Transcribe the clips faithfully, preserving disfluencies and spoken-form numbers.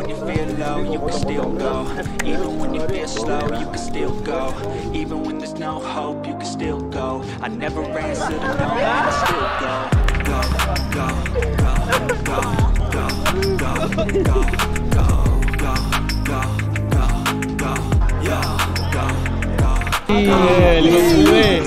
when you feel low, you can still go. Even when you feel slow, you can still go. Even when there's no hope, you can still go. I never answer to no, I still go. Go, go, go, go, go, go, go, go, go, go, go, go, yo, go, go. Iya, lima puluh.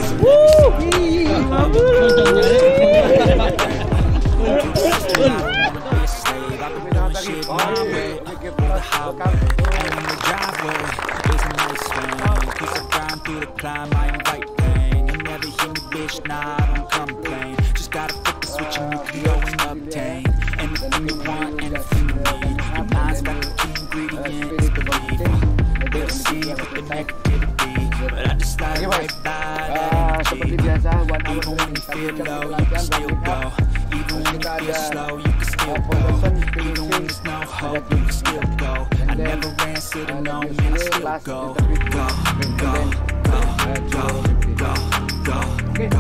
Seperti biasa buat even when you feel low, you can still go. Even when you feel slow, you can still go. Even when there's no hope, you can still go. I never answer to no, man, I still go. Go, go, go, go, go, go, go,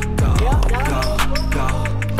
go,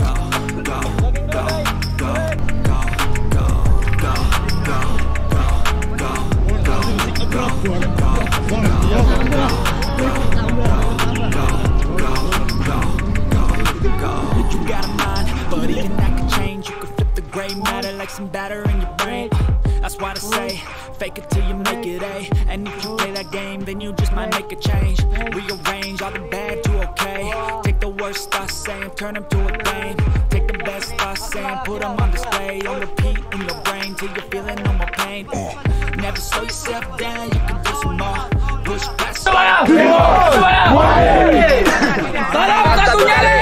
you got a mind, but even that can change. You can flip the gray matter like some batter in your brain. That's why I say, fake it till you make it A. And if you play that game, then you just might make a change. Rearrange all the bad to okay. Take the worst I say and turn them to a game. Take the best I say and put them on display. On repeat in your brain till you're feeling no more pain. Never slow yourself down, you can do some more. Push past. Tolong satunya nih.